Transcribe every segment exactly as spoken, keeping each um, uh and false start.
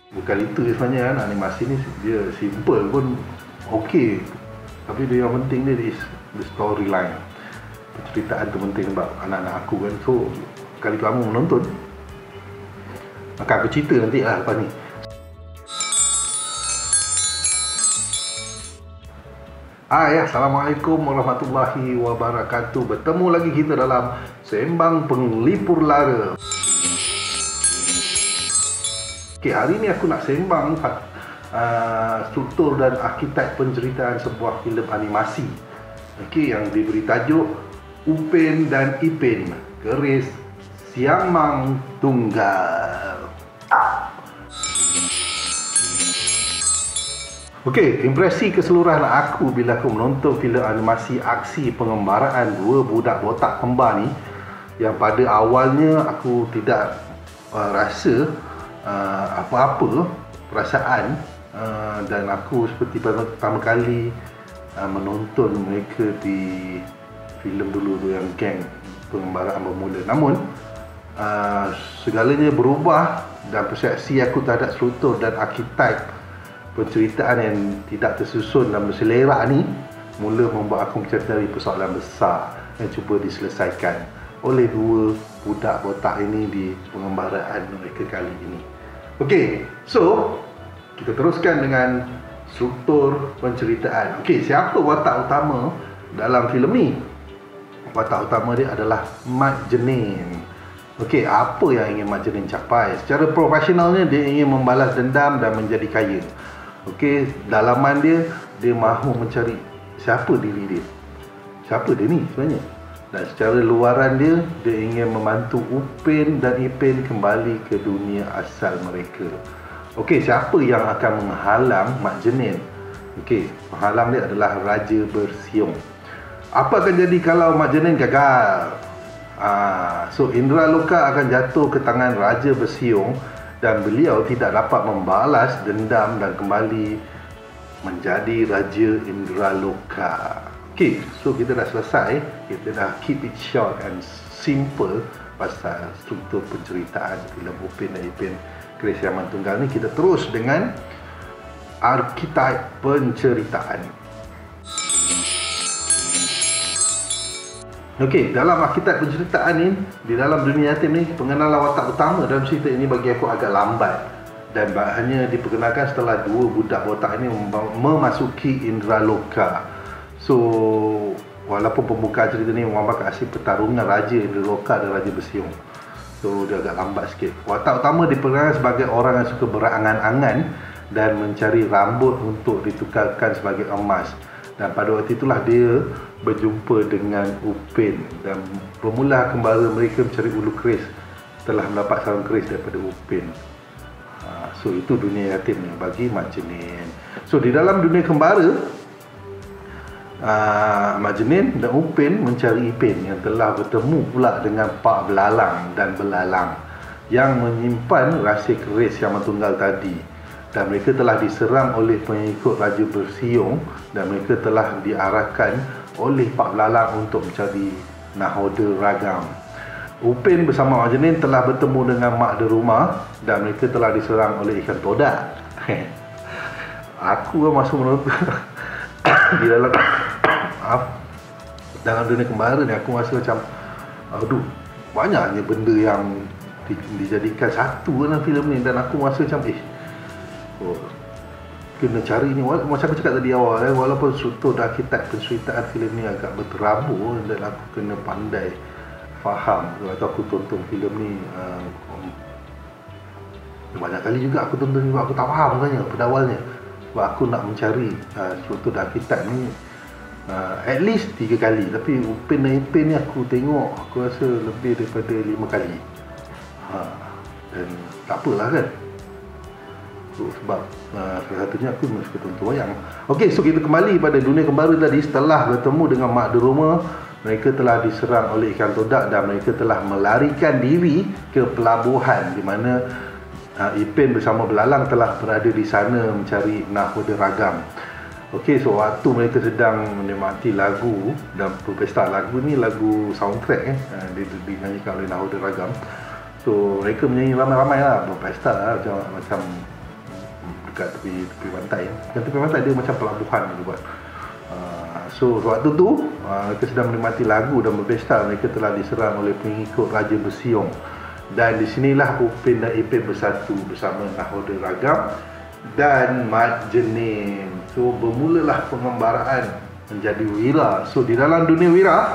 Bukan itu sebenarnya kan, animasi ni dia simple pun okey. Tapi dia yang penting dia is the storyline. Penceritaan tu penting sebab anak-anak aku kan. So, kali kamu menonton, maka aku cerita nanti lah lepas ni. Hai, Assalamualaikum warahmatullahi wabarakatuh. Bertemu lagi kita dalam Sembang Penglipur Lara. Okay, hari ni aku nak sembang uh, struktur dan arkitek penceritaan sebuah filem animasi, okay, yang diberi tajuk Upin dan Ipin, Keris Siang Mang Tunggal. Okey, impresi keseluruhan aku bila aku menonton filem animasi aksi pengembaraan dua budak botak kembar ni, yang pada awalnya aku tidak uh, rasa uh, apa-apa perasaan, uh, dan aku seperti pertama kali uh, menonton mereka di filem dulu tu yang geng pengembaraan bermula. Namun uh, segalanya berubah dan persepsi aku terhadap struktur dan arkitek penceritaan yang tidak tersusun dan berselerak ni mula membuat aku mencari persoalan besar yang cuba diselesaikan oleh dua budak botak ini di pengembaraan mereka kali ini. Okey, so kita teruskan dengan struktur penceritaan. Okey, siapa watak utama dalam filem ni? Watak utama dia adalah Mat Jenin. Okey, apa yang ingin Mat Jenin capai? Secara profesionalnya dia ingin membalas dendam dan menjadi kaya. Okey, dalaman dia, dia mahu mencari siapa diri dia, siapa dia ni sebenarnya. Dan secara luaran dia, dia ingin membantu Upin dan Ipin kembali ke dunia asal mereka. Okey, siapa yang akan menghalang Mat Jenin? Okey, penghalang dia adalah Raja Bersiung. Apa akan jadi kalau Mat Jenin gagal? Ah, so Indra Loka akan jatuh ke tangan Raja Bersiung dan beliau tidak dapat membalas dendam dan kembali menjadi Raja Indra Loka. Okay, so kita dah selesai. Kita dah keep it short and simple pasal struktur penceritaan filem Upin dan Ipin, Keris Siang Mang Tunggal ni. Kita terus dengan arkitek penceritaan. Okey, dalam arkitek penceritaan ni, di dalam dunia yatim ni, pengenalan watak utama dalam cerita ini bagi aku agak lambat dan hanya diperkenalkan setelah dua budak botak ini memasuki Indra Loka. So, walaupun pembukaan cerita ni menggambarkan aksi pertarungan Raja Indra Loka dan Raja Bersiung, so dia agak lambat sikit. Watak utama diperkenalkan sebagai orang yang suka berangan-angan dan mencari rambut untuk ditukarkan sebagai emas. Dan pada waktu itulah dia berjumpa dengan Upin dan bermula kembali mereka mencari ulu keris setelah mendapat sarung keris daripada Upin. Ha, so itu dunia yatim bagi Mat Jenin. So di dalam dunia kembara, uh, Mat Jenin dan Upin mencari Ipin yang telah bertemu pula dengan Pak Belalang dan Belalang yang menyimpan rahsia keris Siang Mang Tunggal tadi. Dan mereka telah diserang oleh pengikut Raja Bersiung dan mereka telah diarahkan oleh Pak Belalang untuk mencari nahoda ragam. Upin bersama Mat Jenin telah bertemu dengan mak derumah dan mereka telah diserang oleh ikan todak. Aku masuk menonton di dalam dalam dunia kembara ni, aku rasa macam aduh, banyaknya benda yang di, dijadikan satu dalam filem ni dan aku rasa macam eh oh, kena cari ni. Macam aku cakap tadi awal, eh, walaupun struktur dan arkitek penceritaan filem ni agak berterabur dan aku kena pandai faham atau aku tonton filem ni uh, banyak kali juga aku tonton juga aku tak faham sebenarnya pada awalnya, sebab aku nak mencari uh, struktur dan arkitek ni uh, at least tiga kali, tapi Upin dan Ipin ni aku tengok aku rasa lebih daripada lima kali. Ha, dan tak apalah kan, sebab uh, salah satunya aku memang suka tonton wayang. Okey, so kita kembali pada dunia kembara tadi. Setelah bertemu dengan mak deruma, mereka telah diserang oleh ikan todak dan mereka telah melarikan diri ke pelabuhan di mana uh, Ipin bersama Belalang telah berada di sana mencari nahoda ragam. Okey, so waktu mereka sedang menikmati lagu dan berpesta, lagu ni lagu soundtrack eh, uh, dinyanyikan oleh nahoda ragam. So mereka menyanyi ramai-ramai lah, berpesta lah, macam, macam dekat tepi tepi pantai. Dan tepi pantai dia macam pelabuhan dia buat. Uh, so waktu tu uh, mereka sedang menikmati lagu dan berpesta. Mereka telah diserang oleh pengikut Raja Bersiong, dan di sinilah Upin dan Ipin bersatu bersama Nakhoda Ragam dan Mat Jenin. So bermulalah pengembaraan menjadi wira. So di dalam dunia wira,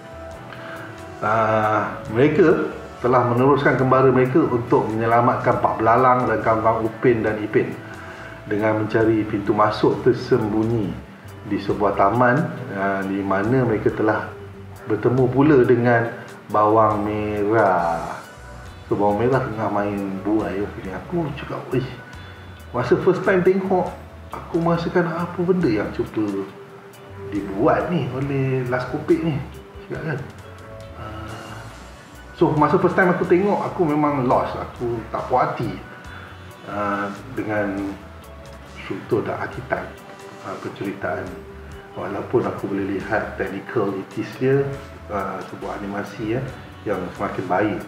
uh, mereka telah meneruskan kembara mereka untuk menyelamatkan Pak Belalang dan kawan-kawan Upin dan Ipin dengan mencari pintu masuk tersembunyi di sebuah taman, uh, di mana mereka telah bertemu pula dengan Bawang Merah. So Bawang Merah tengah main buai. Aku cakap, "Ish, masa first time tengok, aku merasakan apa benda yang cuba dibuat ni oleh Laskopek ni." Cakap kan. Uh, so masa first time aku tengok, aku memang lost. Aku tak puas hati uh, dengan struktur dan arkitek uh, penceritaan. Walaupun aku boleh lihat technicalities dia, uh, sebuah animasi ya, yang semakin baik.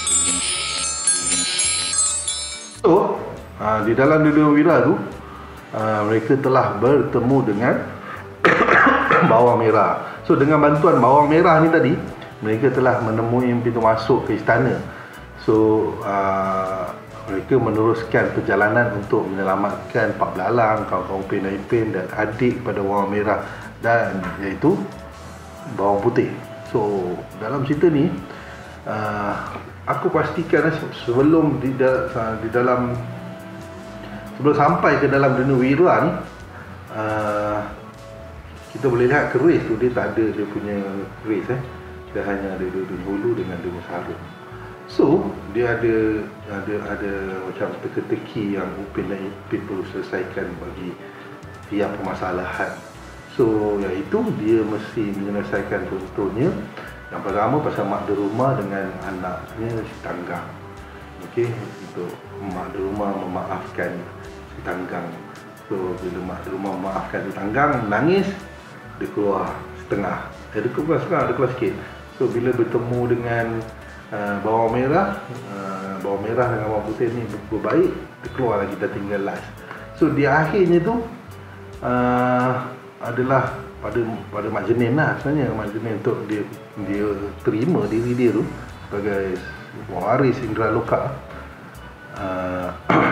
So uh, di dalam dunia wira tu, uh, mereka telah bertemu dengan Bawang Merah. So dengan bantuan Bawang Merah ni tadi, mereka telah menemui pintu masuk ke istana. So uh, mereka meneruskan perjalanan untuk menyelamatkan Pak Belalang, kawan-kawan Upin dan Ipin dan adik pada Bawang Merah, dan iaitu Bawang Putih. So dalam cerita ni, uh, aku pastikan sebelum di, da, di dalam sebelum sampai ke dalam dunia wira ni, uh, kita boleh lihat keris tu dia tak ada dia punya keris eh. Dia hanya ada dunia hulu dengan dunia sarung. So dia ada ada ada macam teka-teki yang Upin dan Ipin perlu selesaikan bagi tiap permasalahan. So iaitu dia mesti menyelesaikan, contohnya yang pertama pasal mak derumah dengan anaknya si Tanggang. Okey, untuk mak derumah memaafkan si Tanggang. So bila mak derumah memaafkan si Tanggang, nangis, dia keluar setengah. Eh, dia keluar setengah, dia keluar sikit. So bila bertemu dengan Uh, Bawang Merah, uh, Bawang Merah dengan Bawang Putih ni berbaik, dia keluar lagi, dah tinggal last. So di akhirnya tu uh, adalah pada pada Mak Jenin lah sebenarnya. Mak Jenin untuk dia dia terima diri dia tu sebagai waris Indra Loka, uh,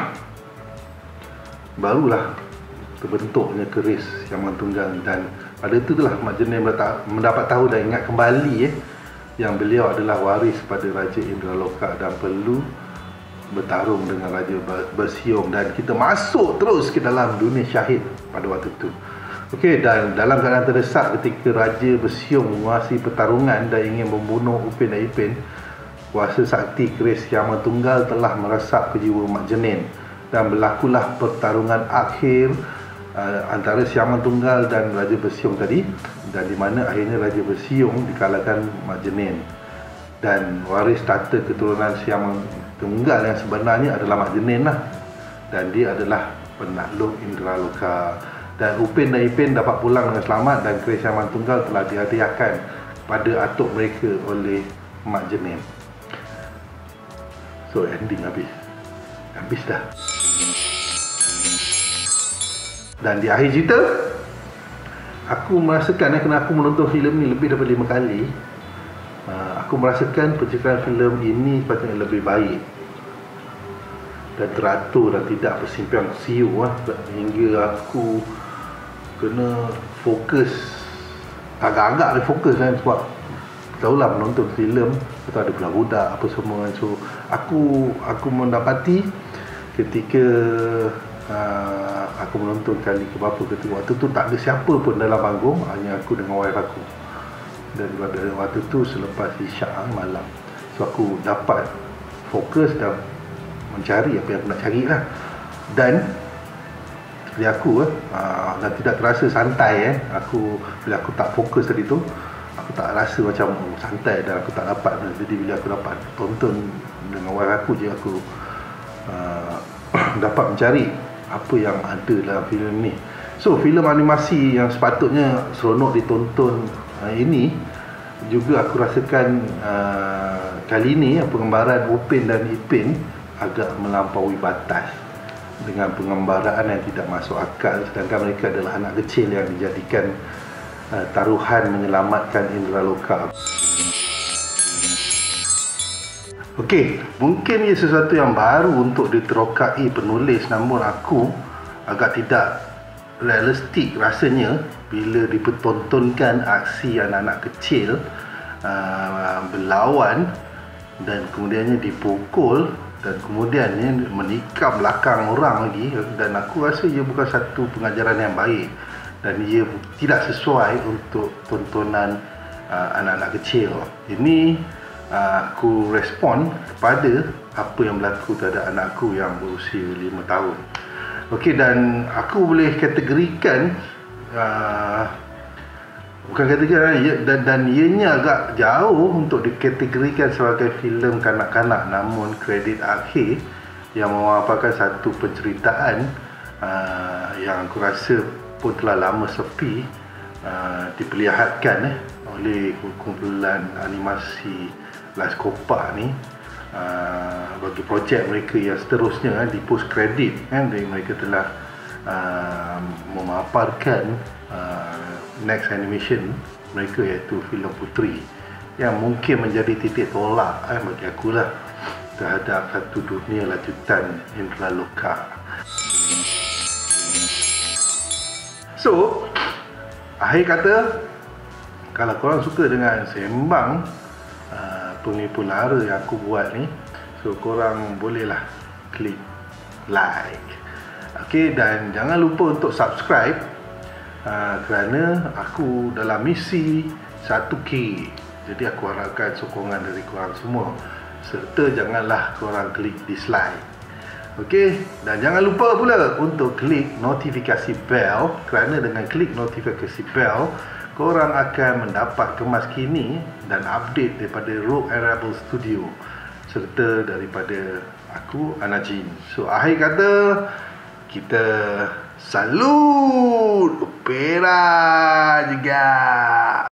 barulah terbentuknya keris Yang Tunggal. Dan pada itu lah Mak Jenin mendapat tahu dan ingat kembali eh yang beliau adalah waris pada Raja Indra Loka dan perlu bertarung dengan Raja Bersiong, dan kita masuk terus ke dalam dunia syahid pada waktu itu. Okey, dan dalam keadaan terdesak ketika Raja Bersiong menguasai pertarungan dan ingin membunuh Upin dan Ipin, kuasa sakti keris Yang Tunggal telah meresap ke jiwa Mak Jenin, dan berlakulah pertarungan akhir uh, antara Yang Tunggal dan Raja Bersiong tadi, dan di mana akhirnya Raja Bersiong dikalahkan Mak Jenin, dan waris tata keturunan Yang Tunggal yang sebenarnya adalah Mak Jenin lah, dan dia adalah penakluk Indra Loka. Dan Upin dan Ipin dapat pulang dengan selamat, dan keris Yang Tunggal telah dihadiahkan pada atuk mereka oleh Mak Jenin. So ending habis habis dah. Dan di akhir cerita, aku merasakan eh, kerana aku menonton filem ni lebih daripada lima kali, uh, aku merasakan penceritaan filem ini sepatutnya lebih baik dan teratur dan tidak bersimpiang siu eh, hingga aku kena fokus, agak-agak dia fokus kan, sebab tahulah menonton filem atau ada budak-budak apa semua kan. So aku aku mendapati ketika Uh, aku menonton kali ke berapa ketika waktu tu tak ada siapa pun dalam panggung, hanya aku dengan wife aku. Dan pada waktu tu selepas isyak malam, so aku dapat fokus dan mencari apa yang aku nak cari lah. Dan seperti aku eh, uh, dan tidak terasa santai eh, aku bila aku tak fokus tadi tu, aku tak rasa macam oh, santai, dan aku tak dapat. Jadi bila aku dapat tonton dengan wife aku je, aku uh, dapat mencari apa yang ada dalam filem ni. So filem animasi yang sepatutnya seronok ditonton uh, ini juga aku rasakan uh, kali ini pengembaraan Upin dan Ipin agak melampaui batas. dengan pengembaraan yang tidak masuk akal, sedangkan mereka adalah anak kecil yang dijadikan uh, taruhan menyelamatkan indera loka. Okey, mungkin ia sesuatu yang baru untuk diterokai penulis, namun aku agak tidak realistik rasanya bila dipertontonkan aksi anak-anak kecil uh, berlawan dan kemudiannya dipukul dan kemudiannya menikam belakang orang lagi, dan aku rasa ia bukan satu pengajaran yang baik dan ia tidak sesuai untuk tontonan uh, anak-anak kecil. Ini uh, aku respon kepada apa yang berlaku terhadap anakku yang berusia lima tahun. Okey, dan aku boleh kategorikan uh, bukan kategori dan, dan ianya agak jauh untuk dikategorikan sebagai filem kanak-kanak, namun kredit akhir yang memaparkan satu penceritaan uh, yang aku rasa pun telah lama sepi uh, diperlihatkan eh, oleh kumpulan animasi Laskopa ni uh, bagi projek mereka yang seterusnya eh, di post kredit kan, eh, mereka telah uh, memaparkan uh, next animation mereka, iaitu filem Puteri, yang mungkin menjadi titik tolak eh, bagi akulah terhadap satu dunia lanjutan indera loka. So, akhir kata, kalau korang suka dengan sembang uh, penipu lara yang aku buat ni, so korang bolehlah klik like. Okey, dan jangan lupa untuk subscribe uh, kerana aku dalam misi satu K. Jadi aku harapkan sokongan dari korang semua, serta janganlah korang klik dislike. Okey, dan jangan lupa pula untuk klik notifikasi bell, kerana dengan klik notifikasi bell korang akan mendapat kemas kini dan update daripada Rogue and Rebel Studio serta daripada aku, Anajin. So akhir kata, kita salut opera juga.